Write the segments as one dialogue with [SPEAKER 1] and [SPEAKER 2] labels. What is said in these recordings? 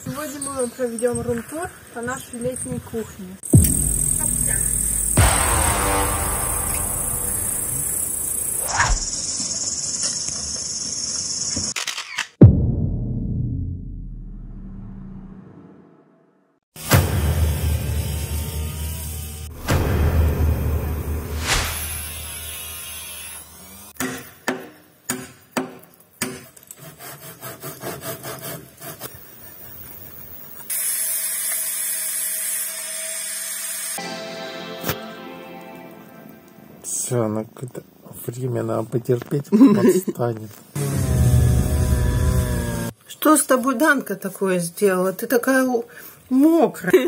[SPEAKER 1] Сегодня мы проведем рум-тур по нашей летней кухне.
[SPEAKER 2] Все, на какое-то время надо потерпеть, отстанет.
[SPEAKER 1] Что с тобой Данка такое сделала? Ты такая мокрая.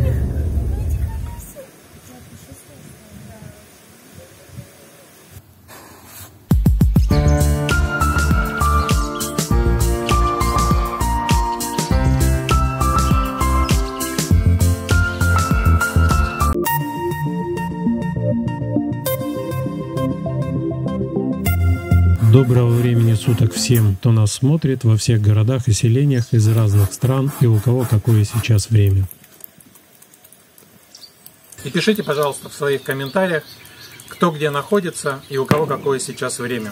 [SPEAKER 3] Доброго времени суток всем, кто нас смотрит во всех городах и селениях из разных стран и у кого какое сейчас время.
[SPEAKER 4] И пишите, пожалуйста, в своих комментариях, кто где находится и у кого какое сейчас время.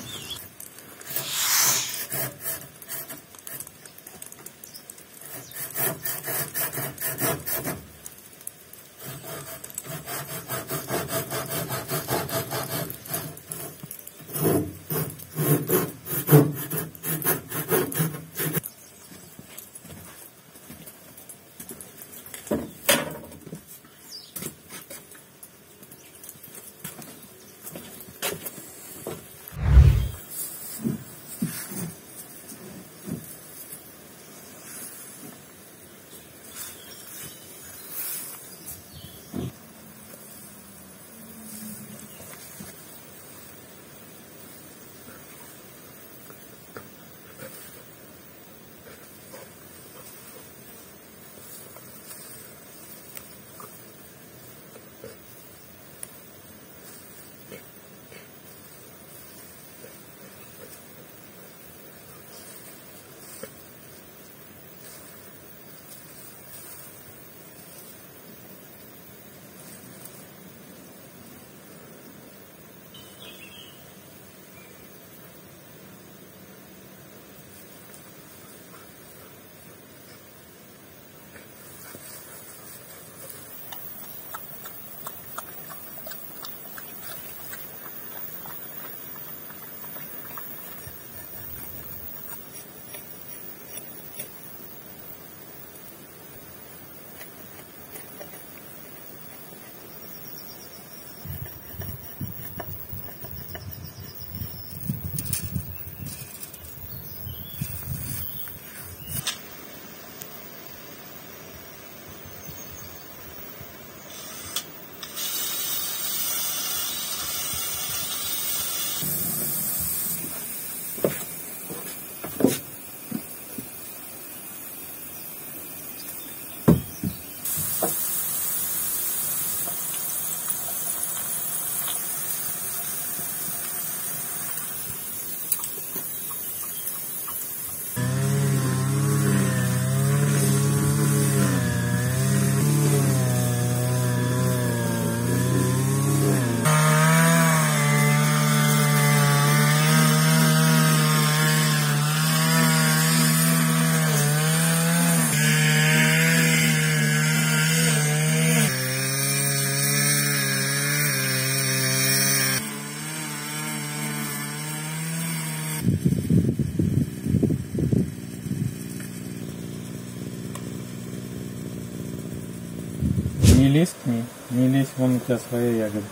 [SPEAKER 4] Не лезь к ней, не лезь, вон у тебя своя ягода.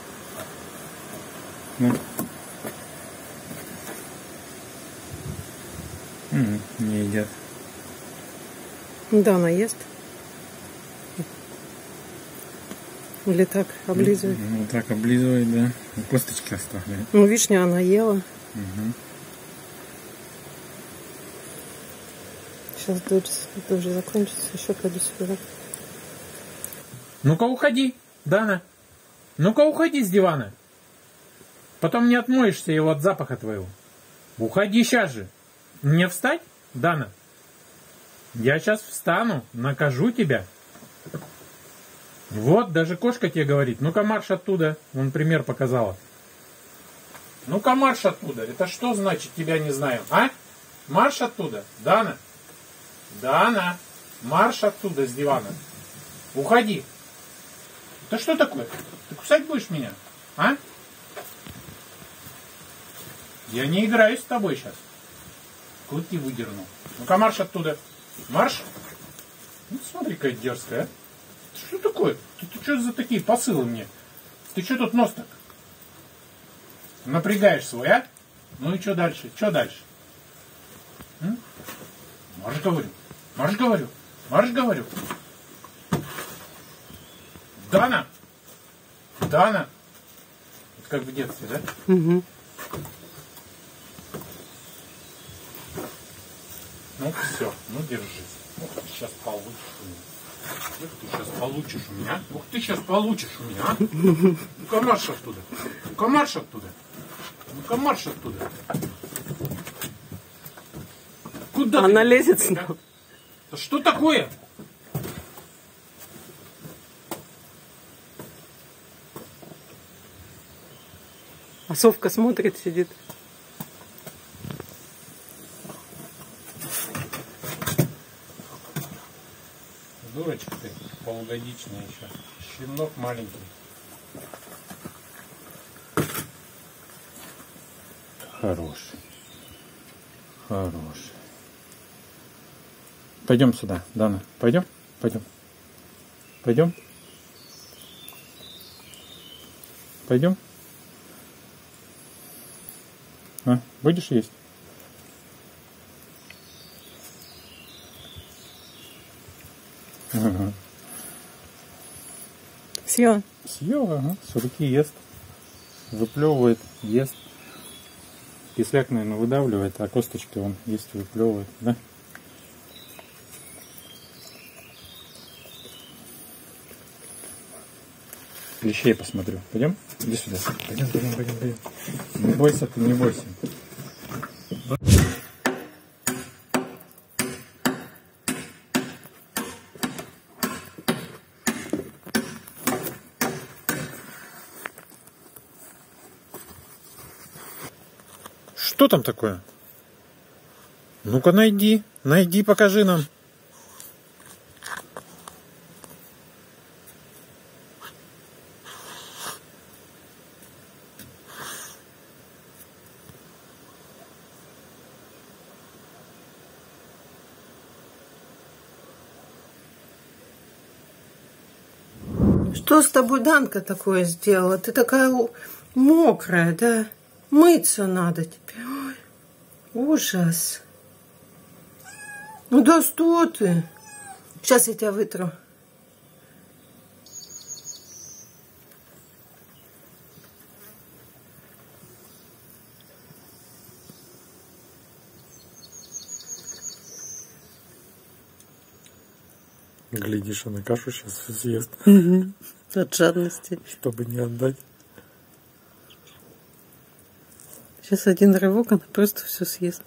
[SPEAKER 4] Ну. Не едят.
[SPEAKER 1] Да, она ест. Или так облизывает?
[SPEAKER 4] Ну так облизывает, да. Косточки оставляет.
[SPEAKER 1] Ну, вишню она ела.
[SPEAKER 4] Угу.
[SPEAKER 1] Сейчас дождь закончится, еще пойду сюда.
[SPEAKER 4] Ну-ка уходи, Дана. Ну-ка уходи с дивана. Потом не отмоешься его от запаха твоего. Уходи сейчас же. Мне встать, Дана? Я сейчас встану, накажу тебя. Вот, даже кошка тебе говорит. Ну-ка марш оттуда. Вон пример показала. Ну-ка марш оттуда. Это что значит тебя не знаем, а? Марш оттуда. Дана. Дана. Марш оттуда с дивана. Уходи. Да что такое? Ты кусать будешь меня? А? Я не играю с тобой сейчас. Клыки выдерну. Ну-ка марш оттуда. Марш. Ну, смотри, какая дерзкая. Что такое? Ты что за такие посылы мне? Ты что тут нос так? Напрягаешь свой, а? Ну и что дальше? Что дальше? Марш, говорю. Марш, говорю. Марш, говорю. Дана! Дана! Вот как в детстве, да?
[SPEAKER 1] Угу.
[SPEAKER 4] Ну все, ну держись. Ух, ты сейчас получишь у меня. Ух, ты сейчас получишь у меня. Ух, ты сейчас получишь у меня. А? Ну-ка марш оттуда. Ну-ка марш оттуда. Ну-ка марш оттуда. Куда
[SPEAKER 1] Она
[SPEAKER 4] ты?
[SPEAKER 1] лезет снова.
[SPEAKER 4] Да что такое?
[SPEAKER 1] А совка смотрит, сидит.
[SPEAKER 4] Дурочка ты, полугодичная еще. Щенок маленький. Хороший. Хороший. Пойдем сюда, Дана. Пойдем? Пойдем. Пойдем? Пойдем? А, будешь есть? Ага.
[SPEAKER 1] Съел.
[SPEAKER 4] Съел, ага, с руки ест. Выплевывает, ест. Кисляк, наверное, выдавливает, а косточки он есть, выплевывает, да? Клещей посмотрю. Пойдем? Иди сюда. Пойдем, пойдем, пойдем, пойдем. Не бойся ты, не бойся. Что там такое? Ну-ка найди, найди, покажи нам.
[SPEAKER 1] Что с тобой Данка такое сделала? Ты такая мокрая, да? Мыться надо тебе. Ой, ужас. Ну да что ты? Сейчас я тебя вытру.
[SPEAKER 2] Глядишь, она кашу сейчас съест.
[SPEAKER 1] От жадности.
[SPEAKER 2] Чтобы не отдать.
[SPEAKER 1] Сейчас один рывок, она просто все съест.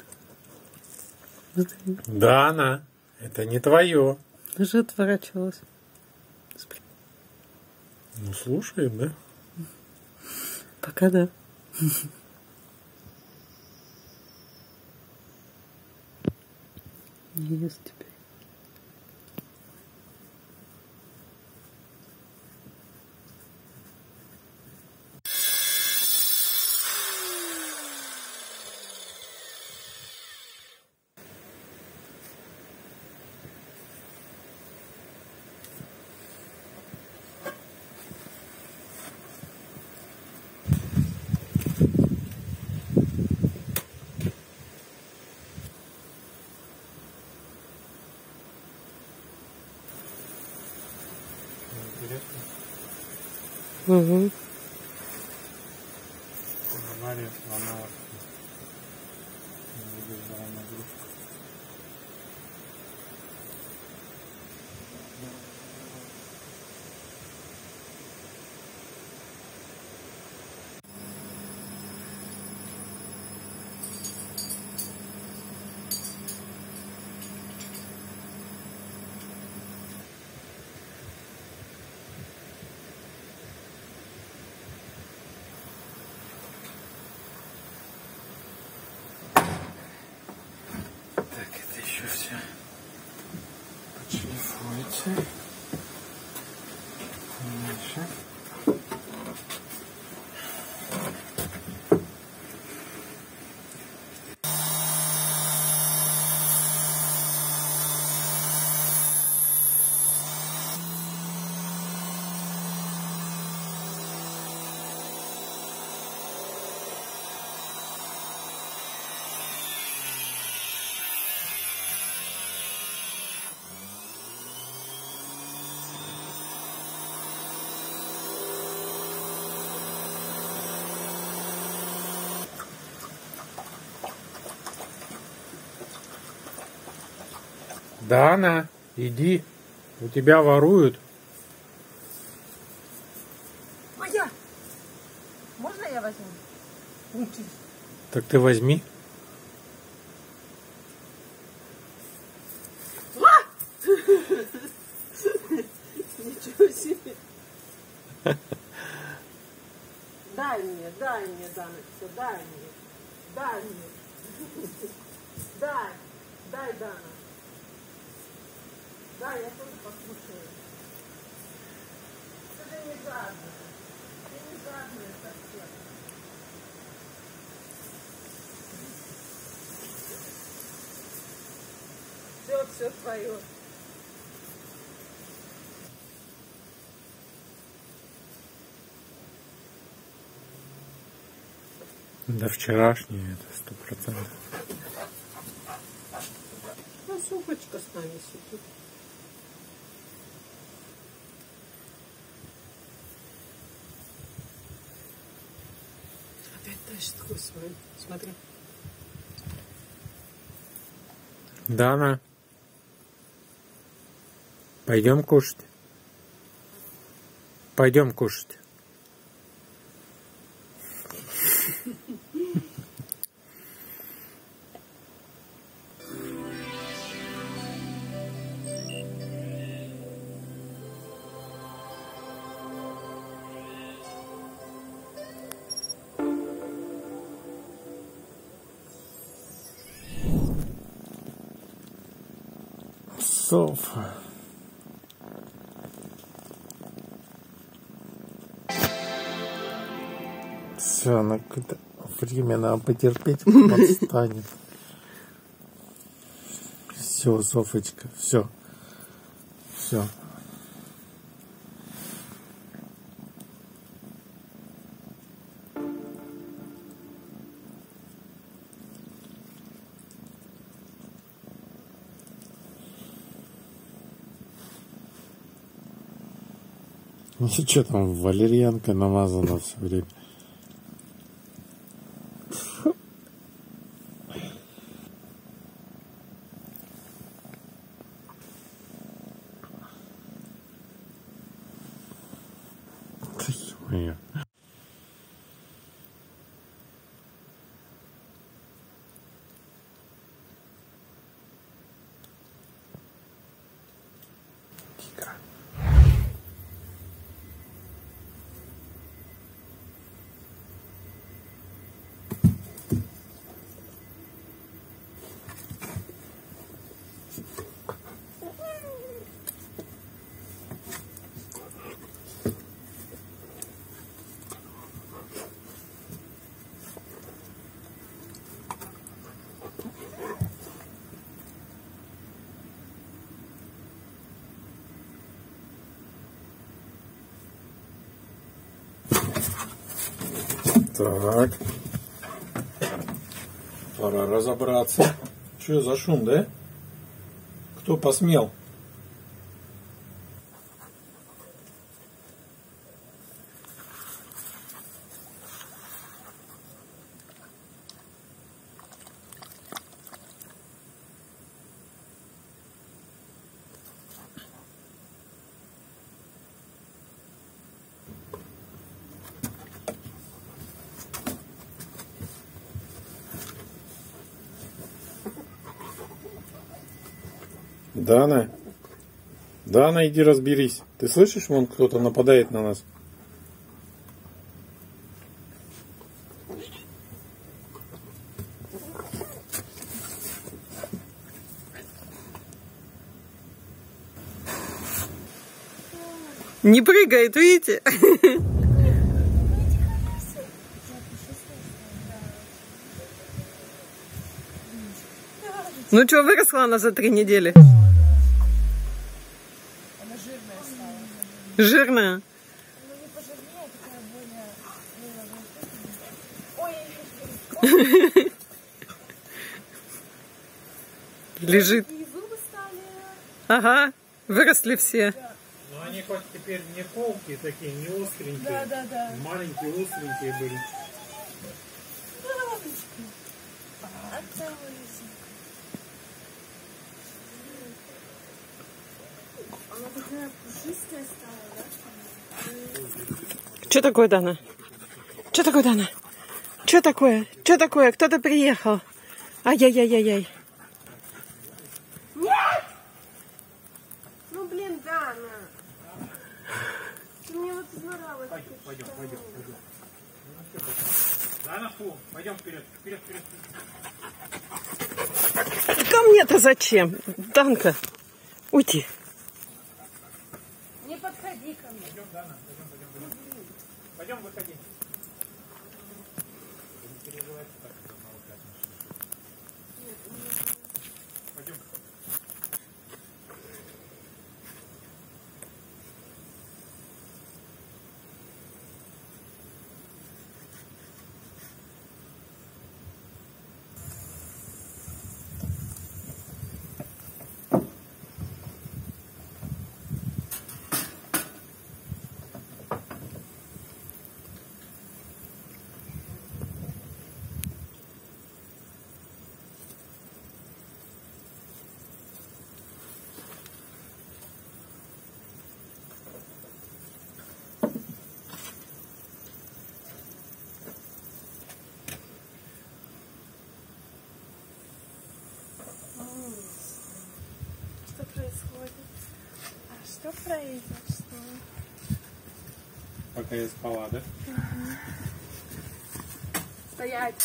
[SPEAKER 2] Дана, это не твое.
[SPEAKER 1] Уже отворачивалась.
[SPEAKER 2] Ну, слушаем, да?
[SPEAKER 1] Пока да. Не ест теперь. Угу.
[SPEAKER 2] Мария сломалась. Не выдержала нагрузку. еще все подшлифуется. Дальше.
[SPEAKER 4] Дана, иди, у тебя воруют.
[SPEAKER 1] Моя! Можно я возьму? Учись.
[SPEAKER 4] Так ты возьми.
[SPEAKER 1] Ничего себе. Дай мне, Даночка, дай мне. Дай мне. Дай, Дана. Да, я тоже покушаю. Ты не жадная. Ты не жадная совсем. Все твое.
[SPEAKER 2] Да вчерашнее это 100%.
[SPEAKER 1] А сумочка с нами сидит. Опять тащит такой свой. Смотри.
[SPEAKER 2] Дана, пойдем кушать. Пойдем кушать. Софа. Все, на какое-то время надо потерпеть, подстанет. Все, Софочка, все. Все. Ну что там, валерьянка намазана все время. Ё-моё. Тигра. Так. Пора разобраться. Что за шум, да? Кто посмел? Дана, Дана, иди разберись. Ты слышишь, вон кто-то нападает на нас?
[SPEAKER 1] Не прыгает, видите? Ну что, выросла она за 3 недели?
[SPEAKER 5] Она жирная стала.
[SPEAKER 1] Жирная?
[SPEAKER 5] Ну не пожирнее, такая более... Ой,
[SPEAKER 1] Лежит.
[SPEAKER 5] и зубы стали...
[SPEAKER 1] Ага, выросли все.
[SPEAKER 4] Но они хоть теперь не колкие такие, не остренькие.
[SPEAKER 5] Да.
[SPEAKER 4] Маленькие, остренькие были.
[SPEAKER 5] Она такая пушистая стала, да?
[SPEAKER 1] Что такое, Дана? Что такое, Дана? Что такое? Что такое? Кто-то приехал. Ай-яй-яй-яй-яй.
[SPEAKER 5] Нет! Ну, блин, Дана. Ты мне вот изморалась.
[SPEAKER 4] Пойдем. Да, фу, пойдем вперед.
[SPEAKER 1] Ко мне-то зачем? Данка, уйди.
[SPEAKER 5] Не подходи ко мне.
[SPEAKER 4] Пойдем, Дана, пойдем, выходи. Не переживайте так, пойдем.
[SPEAKER 5] Что происходит? А что произошло?
[SPEAKER 4] Пока я спала, да?
[SPEAKER 5] Стоять.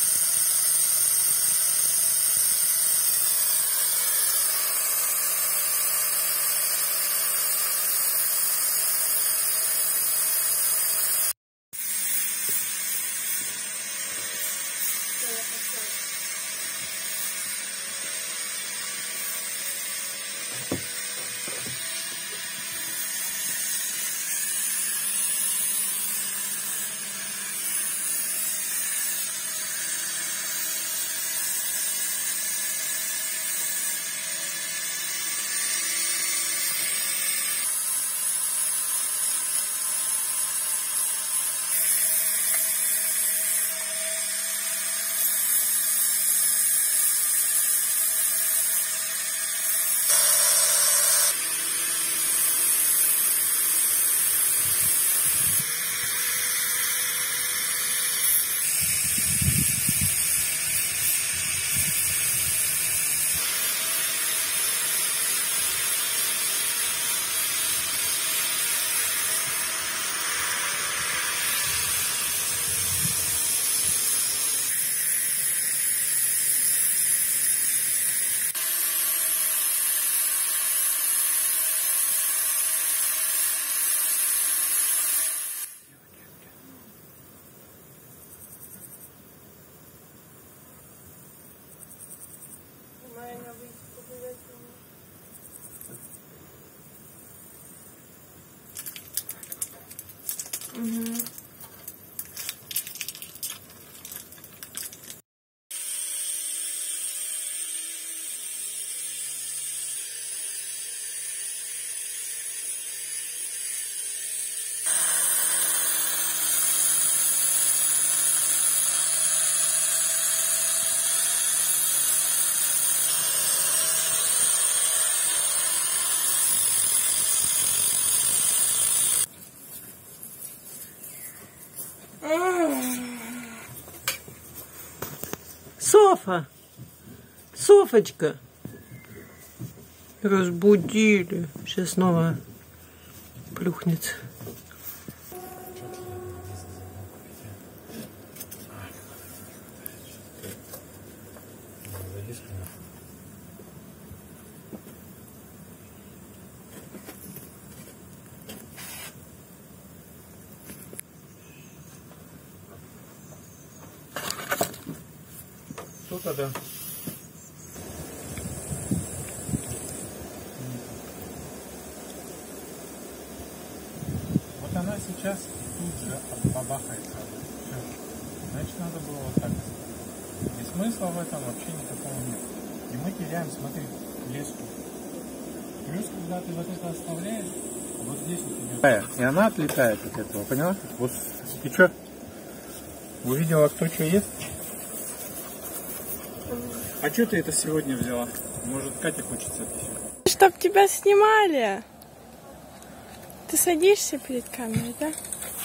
[SPEAKER 5] Маня, выйти погулять.
[SPEAKER 1] Софа! Софочка! Разбудили. Сейчас снова плюхнется.
[SPEAKER 4] круто, да. Вот она сейчас тут же бабахается. Все. Значит, надо было вот так. И смысла в этом вообще никакого нет. И мы теряем, смотри, леску. Плюс, когда ты вот это оставляешь, вот здесь вот идет. И она отлетает от этого, поняла? Вот, и что? Увидела, кто что ест? А что ты это сегодня взяла? Может, Катя хочет это?
[SPEAKER 5] Чтоб тебя снимали. Ты садишься перед камерой, да?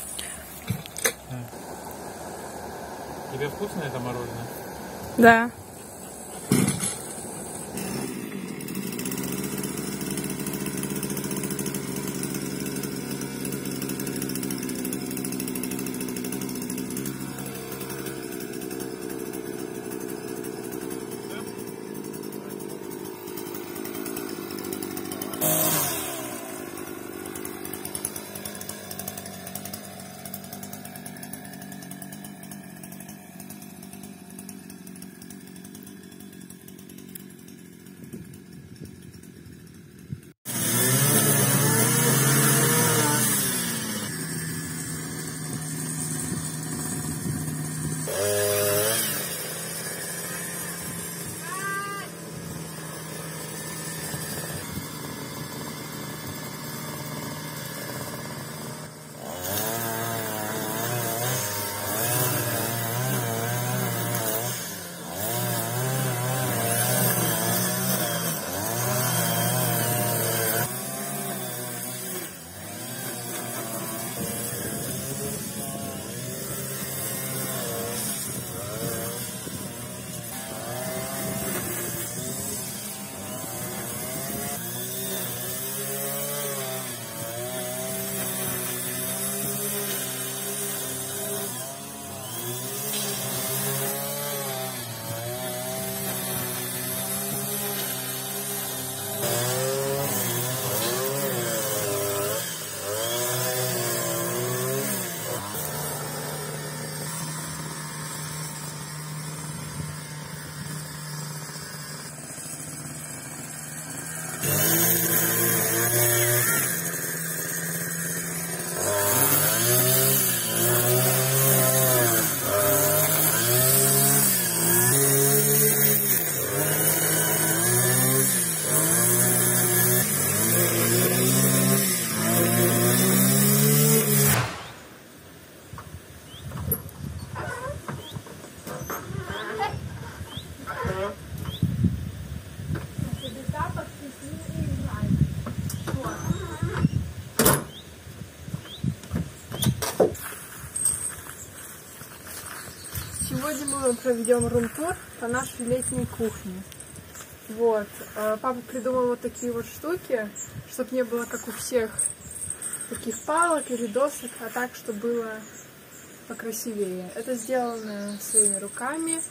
[SPEAKER 4] Тебе вкусно это мороженое?
[SPEAKER 5] Да. Сегодня мы проведем рум-тур по нашей летней кухне. Вот. Папа придумал вот такие вот штуки, чтобы не было, как у всех, таких палок или досок, а так, чтобы было покрасивее. Это сделано своими руками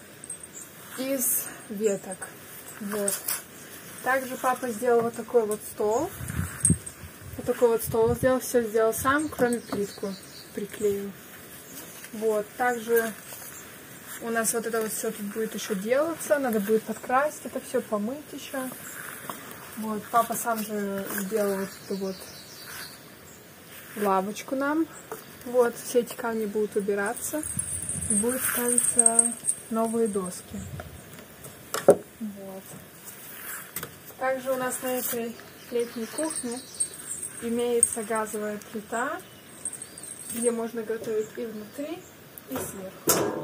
[SPEAKER 5] из веток. Вот. Также папа сделал вот такой вот стол. Вот такой вот стол сделал, все сделал сам, кроме плитку приклеил. Вот. Также у нас вот это вот все тут будет еще делаться. Надо будет подкрасить это все, помыть еще. Вот. Папа сам же сделал вот эту вот лавочку нам. Вот. Все эти камни будут убираться. И будут ставиться новые доски. Вот. Также у нас на этой летней кухне имеется газовая плита, где можно готовить и внутри, и сверху.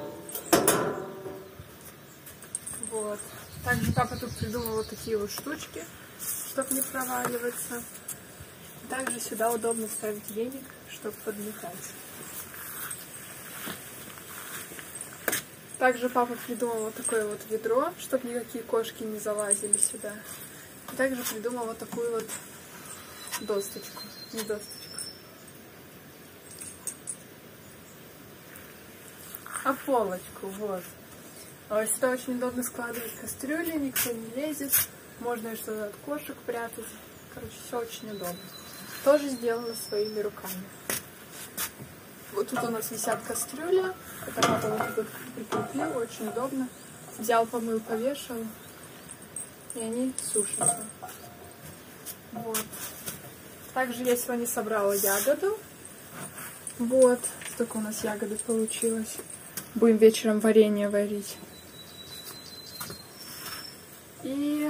[SPEAKER 5] Вот. Также папа тут придумал вот такие вот штучки, чтобы не проваливаться. Также сюда удобно ставить веник, чтобы подметать. Также папа придумал вот такое вот ведро, чтобы никакие кошки не залазили сюда. И также придумал вот такую вот досточку. Не досточку, а полочку. Вот. Сюда очень удобно складывать кастрюли, никто не лезет. Можно и что-то от кошек прятать. Короче, все очень удобно. Тоже сделано своими руками. Вот тут у нас висят кастрюли. Это папа вот тут прикрепил, очень удобно. взял, помыл, повешал, и они сушатся. Вот. Также я сегодня собрала ягоду. Вот, столько у нас ягоды получилось. Будем вечером варенье варить. И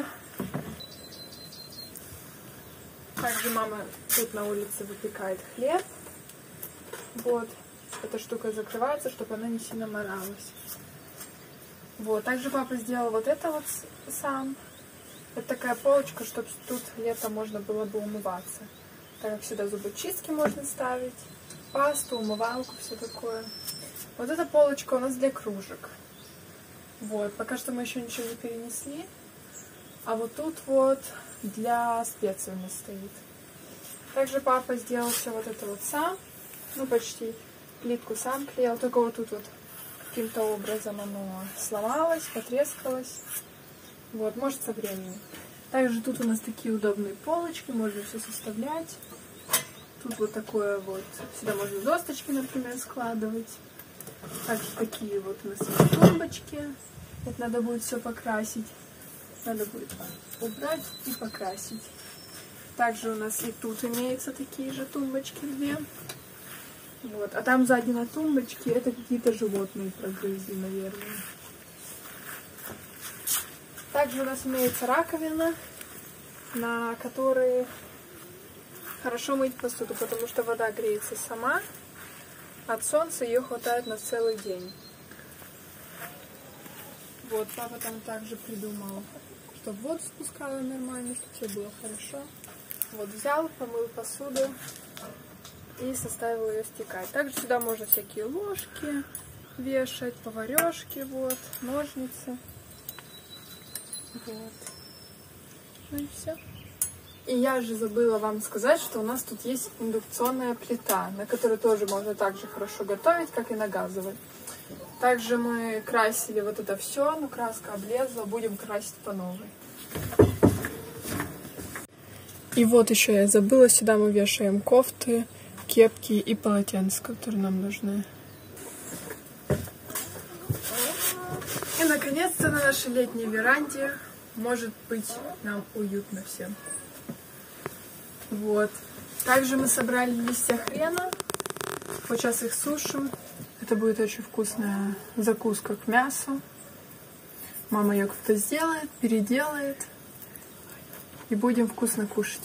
[SPEAKER 5] также мама тут на улице выпекает хлеб. Вот, эта штука закрывается, чтобы она не сильно моралась. Вот, также папа сделал вот это вот сам. Это такая полочка, чтобы тут летом можно было бы умываться. Так как сюда зубочистки можно ставить, пасту, умывалку, все такое. Вот эта полочка у нас для кружек. Вот, пока что мы еще ничего не перенесли. А вот тут вот для специй у нас стоит. Также папа сделал все вот это вот сам. Ну, почти плитку сам клеил. Только вот тут вот каким-то образом оно сломалось, потрескалось. Вот, может, со временем. Также тут у нас такие удобные полочки, можно все составлять. Тут вот такое вот, сюда можно досточки, например, складывать. Также такие вот у нас есть тумбочки. Это надо будет все покрасить. Надо будет убрать и покрасить. Также у нас и тут имеются такие же тумбочки две. Вот. А там сзади на тумбочке это какие-то животные прогрызли, наверное. Также у нас имеется раковина, на которой хорошо мыть посуду, потому что вода греется сама. От солнца ее хватает на целый день. Вот, папа там также придумал, чтобы воду спускала нормально, чтобы все было хорошо. Вот, взял, помыл посуду и составил ее стекать. Также сюда можно всякие ложки вешать, поварешки, вот, ножницы. Вот. Ну и все. И я же забыла вам сказать, что у нас тут есть индукционная плита, на которой тоже можно так же хорошо готовить, как и на газовой. Также мы красили вот это все, но краска облезла, будем красить по новой. И вот еще я забыла, сюда мы вешаем кофты, кепки и полотенца, которые нам нужны. И наконец-то на нашей летней веранде может быть нам уютно всем. Вот. Также мы собрали листья хрена. Вот сейчас их сушим. Это будет очень вкусная закуска к мясу. Мама ее как-то сделает, переделает. И будем вкусно кушать.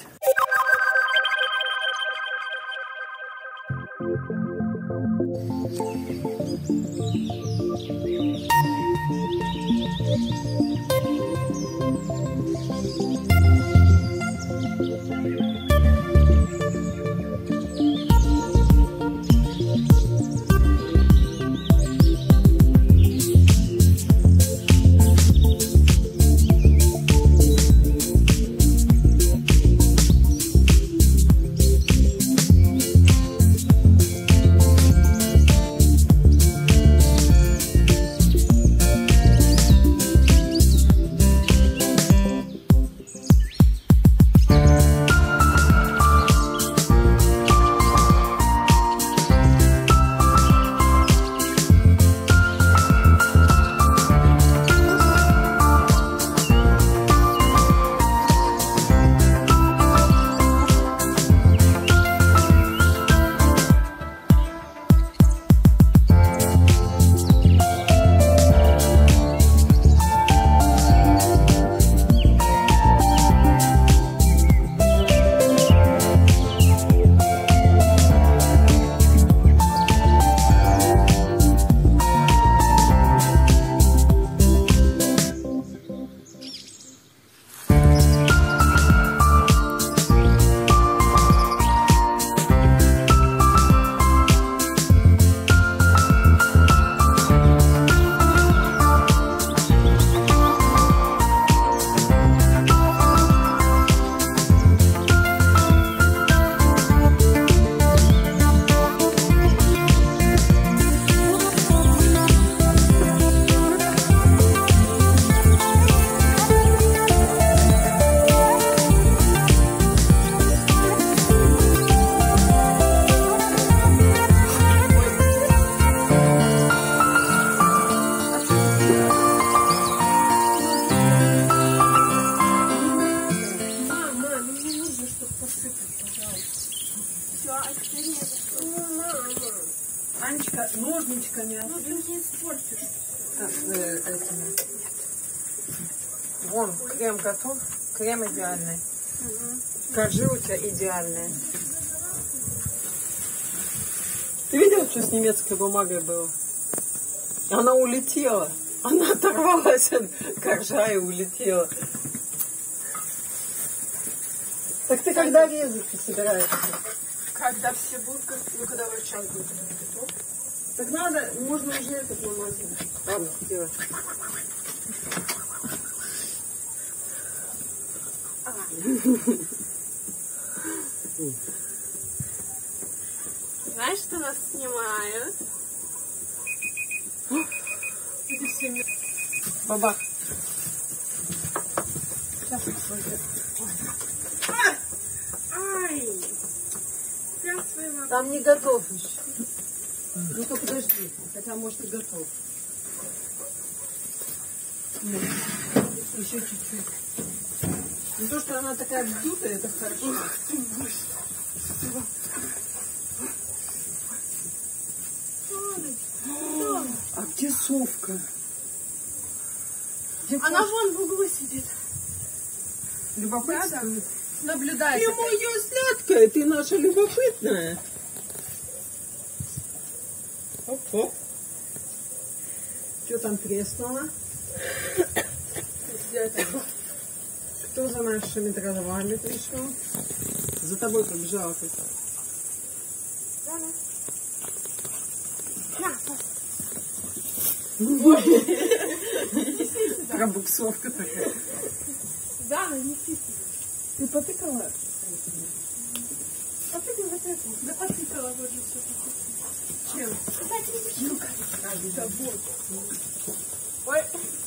[SPEAKER 1] ножничками.
[SPEAKER 5] Ну ты не испортишь.
[SPEAKER 1] Так, этими. Вон, крем готов. Крем идеальный. Коржи у тебя идеальные. Ты видел, что с немецкой бумагой было? Она улетела. Она оторвалась от коржа и улетела. Так ты когда резать-то собираешься?
[SPEAKER 5] Когда все будут, ну когда уже час будет готов.
[SPEAKER 1] Так надо, можно уже этот намазать. Ладно, делай.
[SPEAKER 5] Знаешь, что нас снимают? Эти все...
[SPEAKER 1] Бабах. Сейчас посмотрим.
[SPEAKER 5] Ай! Прям своего.
[SPEAKER 1] Там не готов еще. Ну то подожди, хотя может и готов. Нет. Еще чуть-чуть. Не то, что она такая вздутая, это хорошо. А где совка? Где
[SPEAKER 5] Она вон в углу сидит.
[SPEAKER 1] любопытствует?
[SPEAKER 5] Наблюдает.
[SPEAKER 1] Ты моя сладкая, ты наша любопытная. Оп-оп. Что там треснуло? Кто за нашими дровами пришел? За тобой побежала кто-то. Пробуксовка такая.
[SPEAKER 5] Дана, неси.
[SPEAKER 1] Ты потыкала?
[SPEAKER 5] Потыкала вот это. Да потыкала вот же все.
[SPEAKER 1] Чем?
[SPEAKER 5] Да вот.
[SPEAKER 1] Ой.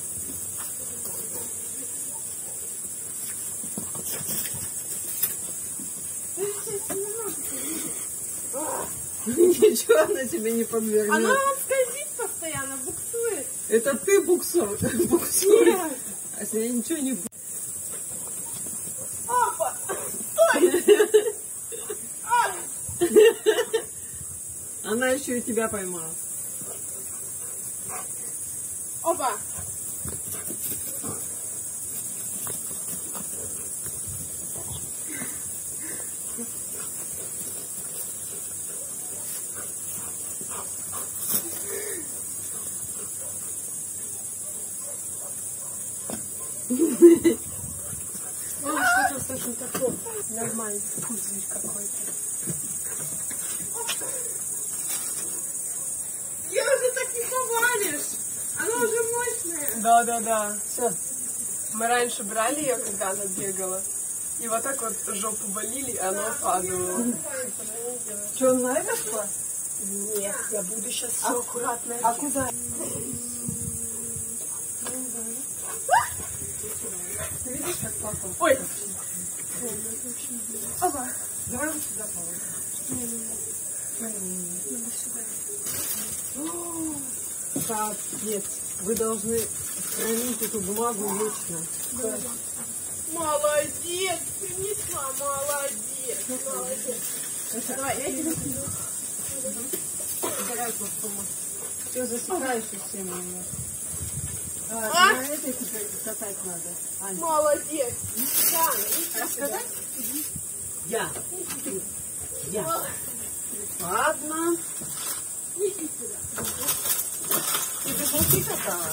[SPEAKER 1] Ничего она тебе не подвернет.
[SPEAKER 5] Она вот скользит постоянно, буксует.
[SPEAKER 1] Это ты буксуешь. А с ней ничего не будет.
[SPEAKER 5] Опа!
[SPEAKER 1] Она еще и тебя поймала.
[SPEAKER 5] Опа! Ну, что-то слышно такое. Нормально. Пузырь какой-то.
[SPEAKER 1] Я уже так не повалишь. Она уже мощная.
[SPEAKER 5] Да.
[SPEAKER 1] Все.
[SPEAKER 5] Мы раньше брали ее, когда она бегала. И вот так вот жопу болили, и она падала.
[SPEAKER 1] Что, на это шла?
[SPEAKER 5] Нет, я буду сейчас все аккуратно.
[SPEAKER 1] А куда? Ты видишь, как папа?
[SPEAKER 5] Ой!
[SPEAKER 1] Опа. Давай вот сюда положим. Капец. Вы должны хранить эту бумагу вечно.
[SPEAKER 5] Молодец! Принесла, молодец!
[SPEAKER 1] Давай, я тебе собирай платформу. Все, засекаешь всем ее. На этой теперь катать надо. Аня.
[SPEAKER 5] Молодец!
[SPEAKER 1] Рассказать? Я. Я. Ладно. Ты без катала?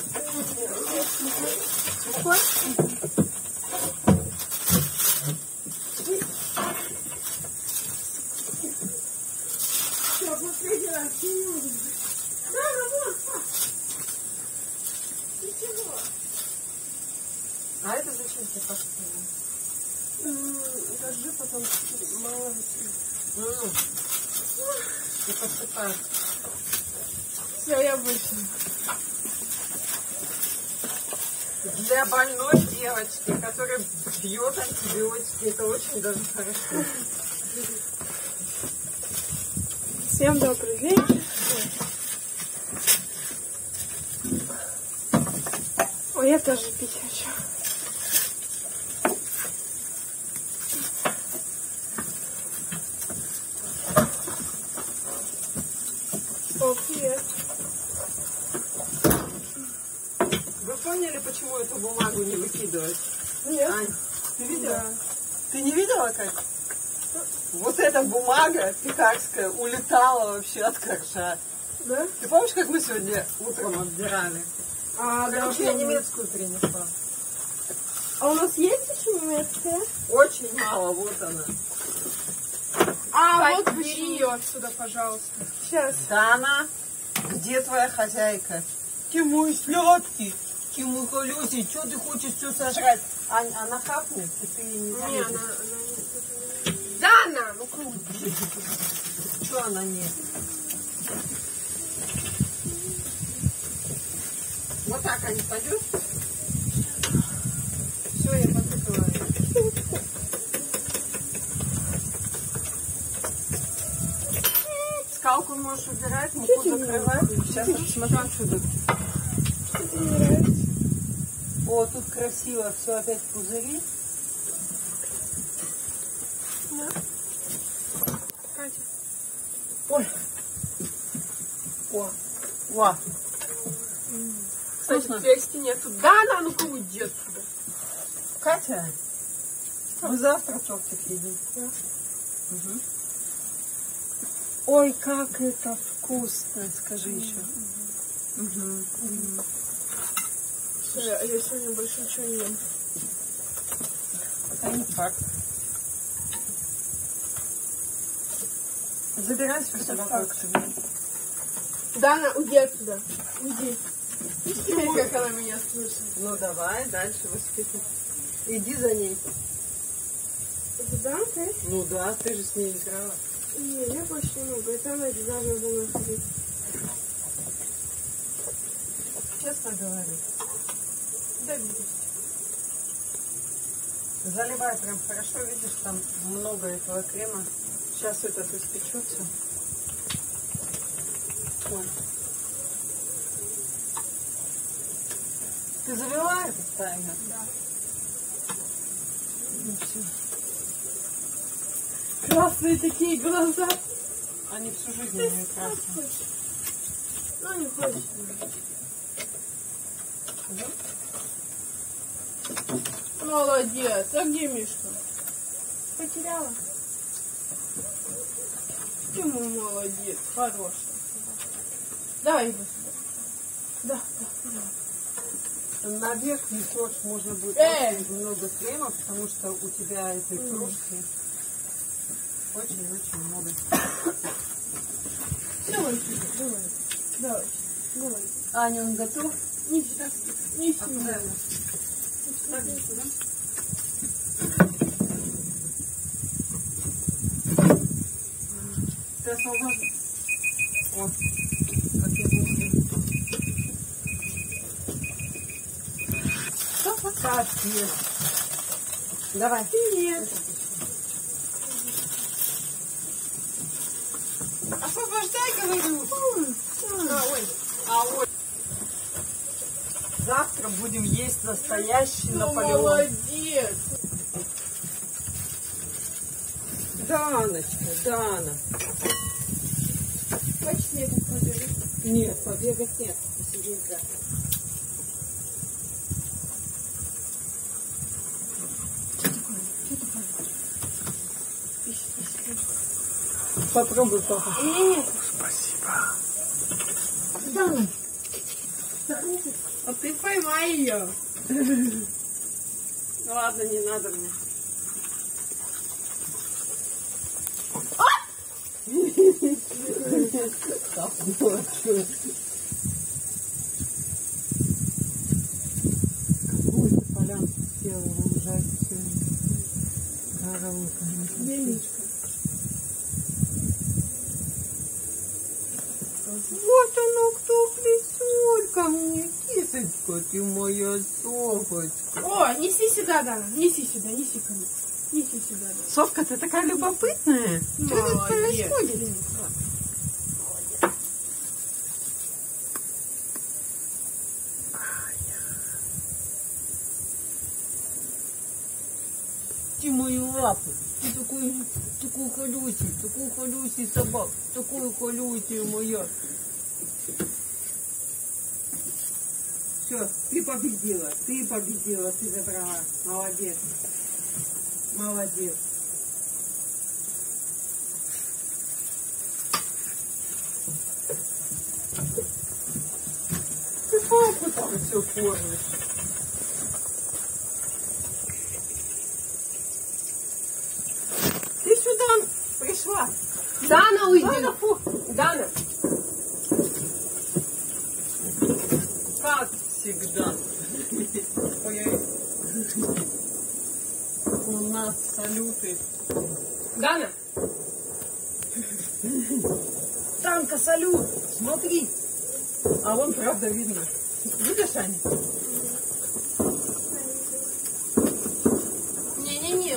[SPEAKER 1] А это зачем тебе поставила?
[SPEAKER 5] Держи, потом мало
[SPEAKER 1] И посыпаешь.
[SPEAKER 5] Все, я вышла.
[SPEAKER 1] Для больной девочки, которая пьет антибиотики, это очень даже хорошо.
[SPEAKER 5] Всем добрый вечер. Ой, я тоже пить хочу. О, привет.
[SPEAKER 1] эту бумагу не выкидывать.
[SPEAKER 5] Нет.
[SPEAKER 1] Ань, ты видела?
[SPEAKER 5] Да.
[SPEAKER 1] Ты не видела, как? Вот эта бумага пекарская улетала вообще от коржа.
[SPEAKER 5] Да?
[SPEAKER 1] Ты помнишь, как мы сегодня утром отбирали?
[SPEAKER 5] А, да.
[SPEAKER 1] Короче, я немецкую принесла.
[SPEAKER 5] А у нас есть еще немецкая?
[SPEAKER 1] Очень мало, вот она.
[SPEAKER 5] А,
[SPEAKER 1] Кать,
[SPEAKER 5] вот
[SPEAKER 1] почему?
[SPEAKER 5] бери ее отсюда, пожалуйста. Сейчас.
[SPEAKER 1] Дана, где твоя хозяйка? Ты мой сладкий, ты мой колесик, что ты хочешь все сожрать? Ань, она хапнет, и ты не
[SPEAKER 5] Не,
[SPEAKER 1] заметишь.
[SPEAKER 5] она не... Дана! Ну круто.
[SPEAKER 1] Что она не? Вот так они пойдут? Все, я подготовила. Скалку можешь убирать, муку закрывать. Сейчас смотри отсюда.
[SPEAKER 5] Что-то мне нравится.
[SPEAKER 1] О, тут красиво, все опять пузыри.
[SPEAKER 5] Да. Катя.
[SPEAKER 1] Ой. О. О.
[SPEAKER 5] Кстати,
[SPEAKER 1] Вкусно?
[SPEAKER 5] тесте нету. Дана, ну-ка уйди отсюда.
[SPEAKER 1] Катя, вы завтра тортик едите?
[SPEAKER 5] Да.
[SPEAKER 1] Угу. Ой, как это вкусно, скажи еще. Угу.
[SPEAKER 5] Всё, я сегодня больше ничего не ем.
[SPEAKER 1] Это не факт. Забирайся в собаку к себе.
[SPEAKER 5] Дана, уйди отсюда. Уйди. Как она меня слышит.
[SPEAKER 1] Ну давай, дальше воспитывай. Иди за ней.
[SPEAKER 5] Это Данка?
[SPEAKER 1] Ну да, ты же с ней играла.
[SPEAKER 5] Не, я больше не могу. Это она должна за мной ходить.
[SPEAKER 1] Честно говорю.
[SPEAKER 5] Да, видишь.
[SPEAKER 1] Заливай прям хорошо, видишь, там много этого крема. Сейчас этот испечется. Ой. Ты завела этот таймер?
[SPEAKER 5] Да.
[SPEAKER 1] Ну все.
[SPEAKER 5] Красные такие глаза.
[SPEAKER 1] Они всю жизнь не красные.
[SPEAKER 5] Ну, не хочешь. Молодец. А где Мишка? Потеряла? Ты мой молодец. Хорошая. Дай его сюда. Да, да.
[SPEAKER 1] Наверх несешь, можно будет очень много крема, потому что у тебя этой кружки очень-очень много.
[SPEAKER 5] Давай сюда, давай. Давай. Давай.
[SPEAKER 1] Аня, он готов?
[SPEAKER 5] Не сюда. Не
[SPEAKER 1] А
[SPEAKER 5] сюда.
[SPEAKER 1] куда его? Ставим сюда. Ты освободишь? Вот. Как я буду. Так, есть. Давай.
[SPEAKER 5] Нет.
[SPEAKER 1] Освобождай, говорю.
[SPEAKER 5] Ой.
[SPEAKER 1] Ой. Завтра будем есть настоящий
[SPEAKER 5] Ну,
[SPEAKER 1] Наполеон.
[SPEAKER 5] молодец.
[SPEAKER 1] Даночка, Дана.
[SPEAKER 5] Хочешь мне это побегать?
[SPEAKER 1] Нет, побегать нет. Посидеть, да. Попробуй, папа.
[SPEAKER 5] Нет.
[SPEAKER 2] Спасибо.
[SPEAKER 5] Дана. А ты поймай ее.
[SPEAKER 1] Ну ладно, не надо мне. Какую полянку сделала, уезжает корову, конечно.
[SPEAKER 5] Денежка.
[SPEAKER 1] Вот оно, кто присел ко мне. Кисочка, ты моя совочка.
[SPEAKER 5] О, неси сюда, Дана. Неси сюда, неси ко мне. Неси сюда, Дана.
[SPEAKER 1] Совка, ты такая любопытная. Что тут происходит? Ты мою лапу. Ты такой колюсий собак. Такой колюсий моя. Все, ты победила, ты забрала. Молодец. Молодец. Ты папу там все кормишь. Ты сюда пришла.
[SPEAKER 5] Дана, уйди.
[SPEAKER 1] Дана, фу.
[SPEAKER 5] Дана.
[SPEAKER 1] Как всегда. Ой-ой. У нас салюты.
[SPEAKER 5] Дана.
[SPEAKER 1] Танка, салют. Смотри. А вон правда видно. Видишь, Аня?
[SPEAKER 5] Не-не-не.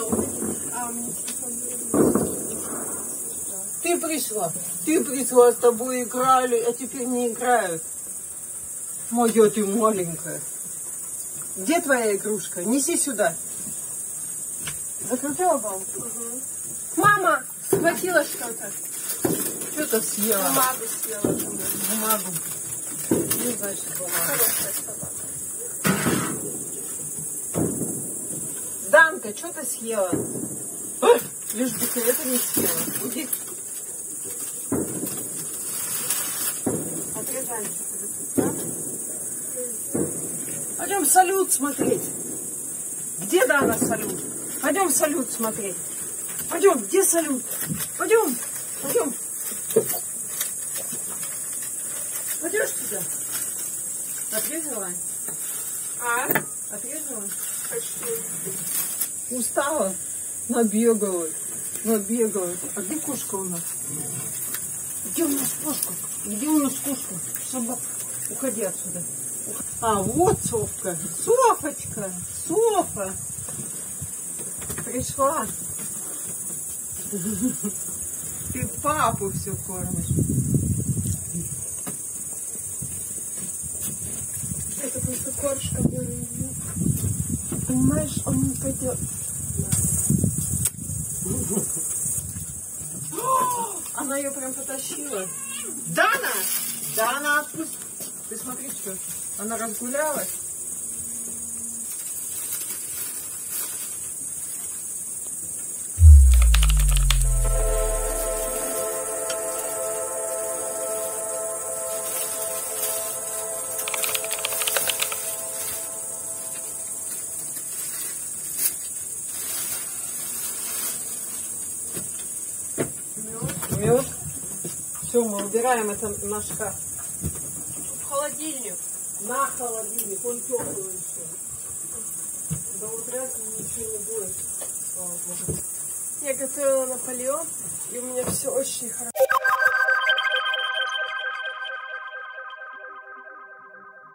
[SPEAKER 1] Ты пришла, с тобой играли, а теперь не играют. Моя ты маленькая. Где твоя игрушка? Неси сюда. Закрутила балку?
[SPEAKER 5] Угу. Мама, схватила что-то.
[SPEAKER 1] Что-то съела.
[SPEAKER 5] Бумагу съела.
[SPEAKER 1] Бумагу. Ну, значит, бумагу.
[SPEAKER 5] Хорошая собака.
[SPEAKER 1] Данка, что ты съела? Лишь бы ты это не съела. Уйди.
[SPEAKER 5] Отрезаем.
[SPEAKER 1] Пойдем салют смотреть. Где Дана салют? Пойдем салют смотреть. Пойдем, где салют? Пойдем, пойдем. Пойдешь туда? Отрезала?
[SPEAKER 5] А?
[SPEAKER 1] Отрезала?
[SPEAKER 5] Почти.
[SPEAKER 1] Устала? Набегалась. Набегалась. А где кошка у нас? Где у нас кошка? Где у нас кошка? Собака. Уходи отсюда. А, вот Софка. Софочка. Софа. Пришла. Ты папу все кормишь.
[SPEAKER 5] Это просто корж, который... Понимаешь, он не пойдет.
[SPEAKER 1] Она ее прям потащила. Дана! Дана, отпусти. Ты смотри, что. Она разгулялась. Мед. Все, мы убираем это на шкаф.
[SPEAKER 5] В холодильник.
[SPEAKER 1] На холодильник, он теплый еще. До утра ничего не будет. Слава Богу.
[SPEAKER 5] Я готовила Наполеон, и у меня все очень хорошо